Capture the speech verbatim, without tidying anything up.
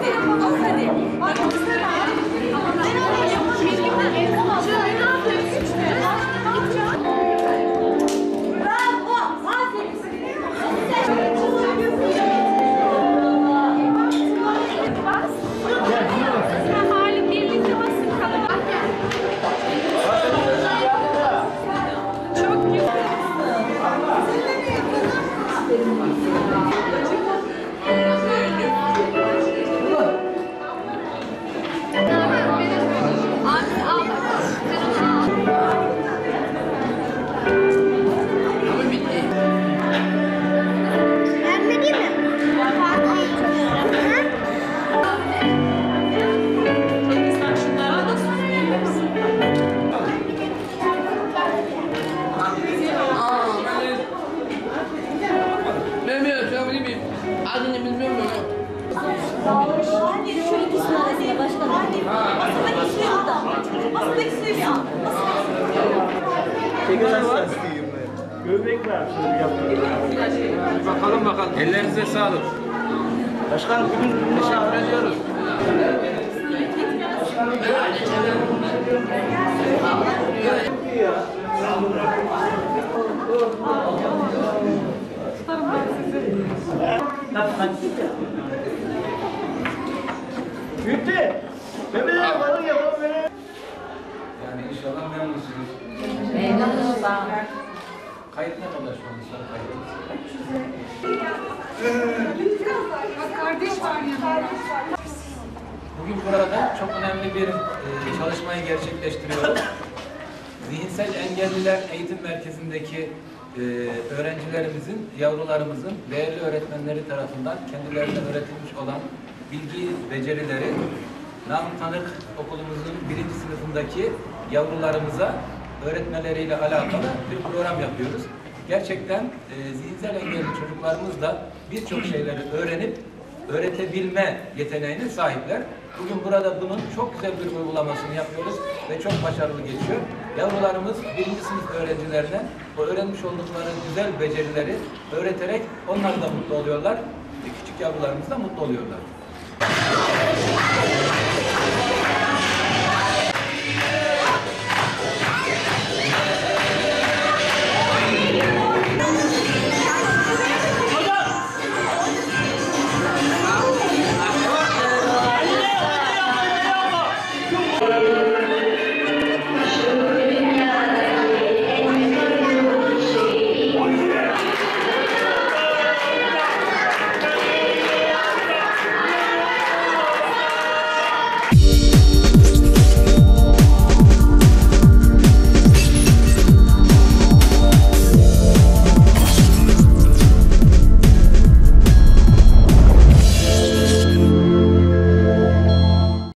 Adını bilmiyorum mu? Şu ikisi arasında başkanım. Masadaki suyu al da. Masadaki suyu bir al. Şeker var. Göbek var. Bakalım bakalım. Ellerinize sağlık. Başkanım bugün Teşekkür ediyoruz. Bitti. Mehmet abi balık yapalım böyle. Yani inşallah memnunsunuz. Memnunuz da. Kayıt ne kadar şu an? Son kayıt. Bugün burada çok önemli bir e, çalışmayı gerçekleştiriyoruz. Zihinsel Engelliler Eğitim Merkezi'ndeki e, öğrencilerimizin, yavrularımızın değerli öğretmenleri tarafından kendilerine öğretilmiş olan bilgi becerileri Namık Tanık okulumuzun birinci sınıfındaki yavrularımıza öğretmeleriyle alakalı bir program yapıyoruz. Gerçekten e, zihinsel engelli çocuklarımız da birçok şeyleri öğrenip öğretebilme yeteneğine sahipler. Bugün burada bunun çok güzel bir uygulamasını yapıyoruz ve çok başarılı geçiyor. Yavrularımız birinci sınıf öğrencilerine o öğrenmiş oldukları güzel becerileri öğreterek onlar da mutlu oluyorlar ve küçük yavrularımız da mutlu oluyorlar.